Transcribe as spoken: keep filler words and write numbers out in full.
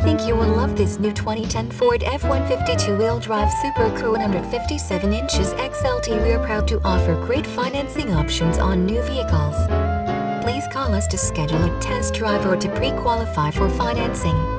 think you will love this new twenty ten Ford F one fifty two-wheel drive SuperCrew one hundred fifty-seven inches X L T. We are proud to offer great financing options on new vehicles. Please call us to schedule a test drive or to pre-qualify for financing.